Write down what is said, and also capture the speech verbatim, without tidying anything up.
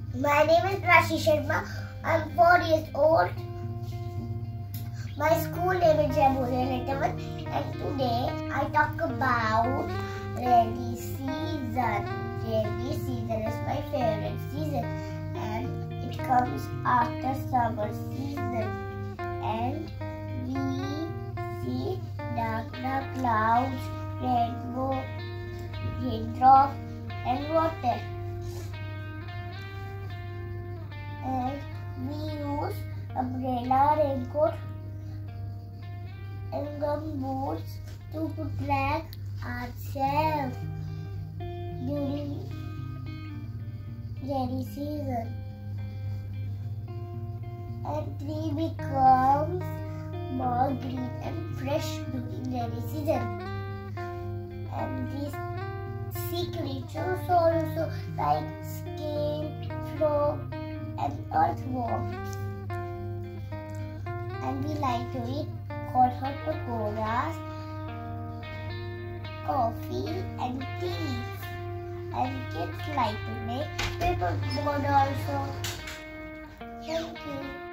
My name is Prashi. I'm four years old. My school name is Jamhuriya and today I talk about rainy season. Rainy season is my favorite season and it comes after summer season. And we see dark, dark clouds, rainbow, raindrop and water. And we use umbrella, raincoat and gum boots to protect ourselves during rainy season. And tree becomes more green and fresh during rainy season. And these sea creatures also like skin, frog and earthworms. And we like to eat hot hot pakoras, coffee and tea. And kids like to make paper board also. Thank you.